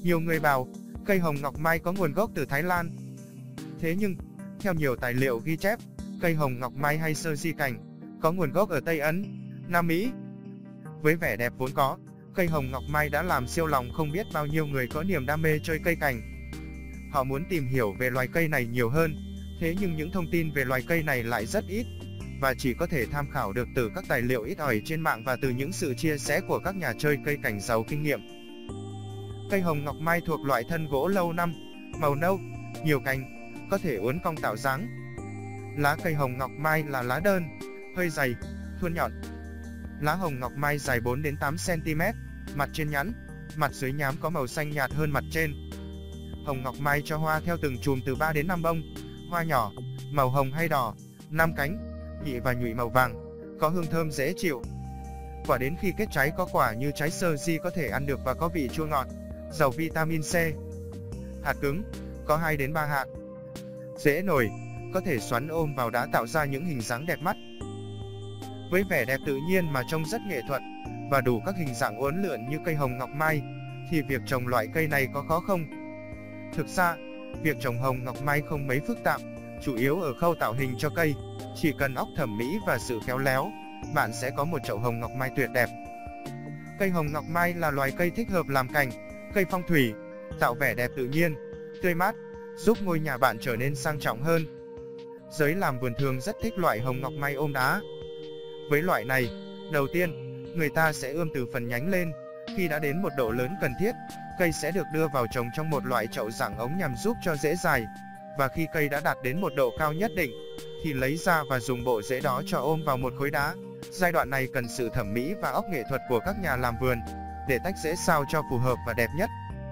Nhiều người bảo, cây hồng ngọc mai có nguồn gốc từ Thái Lan. Thế nhưng, theo nhiều tài liệu ghi chép, cây hồng ngọc mai hay sơ di cảnh có nguồn gốc ở Tây Ấn, Nam Mỹ. Với vẻ đẹp vốn có, cây hồng ngọc mai đã làm siêu lòng không biết bao nhiêu người có niềm đam mê chơi cây cảnh. Họ muốn tìm hiểu về loài cây này nhiều hơn, thế nhưng những thông tin về loài cây này lại rất ít, và chỉ có thể tham khảo được từ các tài liệu ít ỏi trên mạng và từ những sự chia sẻ của các nhà chơi cây cảnh giàu kinh nghiệm. Cây hồng ngọc mai thuộc loại thân gỗ lâu năm, màu nâu, nhiều cành, có thể uốn cong tạo dáng. Lá cây hồng ngọc mai là lá đơn, hơi dày, thuôn nhọn. Lá hồng ngọc mai dài 4 đến 8 cm, mặt trên nhẵn, mặt dưới nhám có màu xanh nhạt hơn mặt trên. Hồng ngọc mai cho hoa theo từng chùm từ 3 đến 5 bông, hoa nhỏ, màu hồng hay đỏ, 5 cánh, nhị và nhụy màu vàng, có hương thơm dễ chịu. Quả đến khi kết trái có quả như trái sơ di có thể ăn được và có vị chua ngọt, giàu vitamin C. Hạt cứng, có 2 đến 3 hạt. Dễ nổi, có thể xoắn ôm vào đá tạo ra những hình dáng đẹp mắt. Với vẻ đẹp tự nhiên mà trông rất nghệ thuật, và đủ các hình dạng uốn lượn như cây hồng ngọc mai, thì việc trồng loại cây này có khó không? Thực ra, việc trồng hồng ngọc mai không mấy phức tạp, chủ yếu ở khâu tạo hình cho cây. Chỉ cần óc thẩm mỹ và sự khéo léo, bạn sẽ có một chậu hồng ngọc mai tuyệt đẹp. Cây hồng ngọc mai là loài cây thích hợp làm cảnh, cây phong thủy, tạo vẻ đẹp tự nhiên, tươi mát, giúp ngôi nhà bạn trở nên sang trọng hơn. Giới làm vườn thường rất thích loại hồng ngọc mai ôm đá. Với loại này, đầu tiên, người ta sẽ ươm từ phần nhánh lên. Khi đã đến một độ lớn cần thiết, cây sẽ được đưa vào trồng trong một loại chậu dạng ống nhằm giúp cho rễ dài. Và khi cây đã đạt đến một độ cao nhất định, thì lấy ra và dùng bộ rễ đó cho ôm vào một khối đá. Giai đoạn này cần sự thẩm mỹ và óc nghệ thuật của các nhà làm vườn, để tách rễ sao cho phù hợp và đẹp nhất.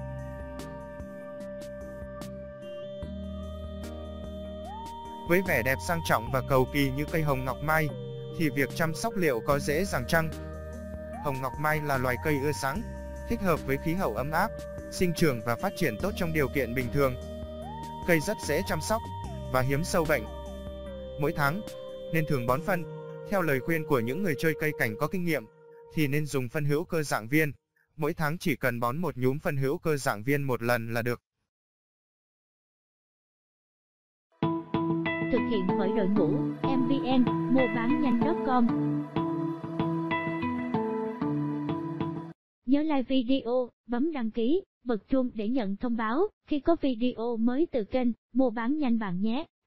Với vẻ đẹp sang trọng và cầu kỳ như cây hồng ngọc mai, thì việc chăm sóc liệu có dễ dàng chăng? Hồng ngọc mai là loài cây ưa sáng, thích hợp với khí hậu ấm áp, sinh trưởng và phát triển tốt trong điều kiện bình thường. Cây rất dễ chăm sóc, và hiếm sâu bệnh. Mỗi tháng, nên thường bón phân. Theo lời khuyên của những người chơi cây cảnh có kinh nghiệm, thì nên dùng phân hữu cơ dạng viên. Mỗi tháng chỉ cần bón một nhúm phân hữu cơ dạng viên một lần là được. Thực hiện bởi đội ngũ MVN Muabannhanh.com. Nhớ like video, bấm đăng ký, bật chuông để nhận thông báo khi có video mới từ kênh Muabannhanh bạn nhé.